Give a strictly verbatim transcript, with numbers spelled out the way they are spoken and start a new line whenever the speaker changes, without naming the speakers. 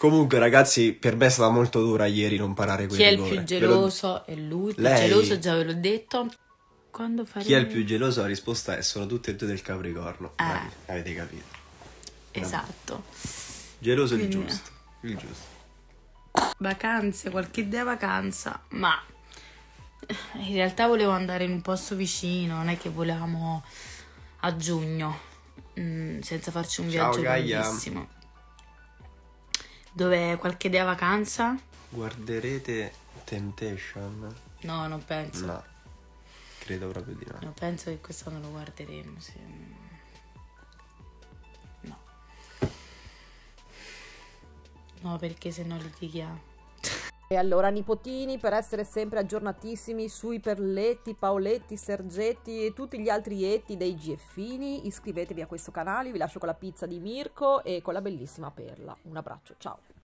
Comunque ragazzi, per me è stata molto dura ieri non parare quel
Chi è il
rigore.
più geloso? È lui, il più
Lei...
geloso già ve l'ho detto. Quando faremo...
Chi è il più geloso? La risposta è sono tutte e due del Capricorno.
Eh.
Dai, avete capito.
Esatto.
Geloso
Quindi...
il giusto. Il giusto.
Vacanze, qualche idea vacanza, ma in realtà volevo andare in un posto vicino, non è che volevamo a giugno, mm, senza farci un
Ciao,
viaggio
Gaia.
lunghissimo. Dove qualche idea vacanza?
Guarderete Temptation?
No, non penso.
No, credo proprio di no.
No, penso che quest'anno lo guarderemo. Sì. No. No, perché se no litighiamo.
E allora nipotini, per essere sempre aggiornatissimi sui Perletti, Paoletti, Sergetti e tutti gli altri etti dei G Fini, iscrivetevi a questo canale, vi lascio con la pizza di Mirko e con la bellissima Perla. Un abbraccio, ciao!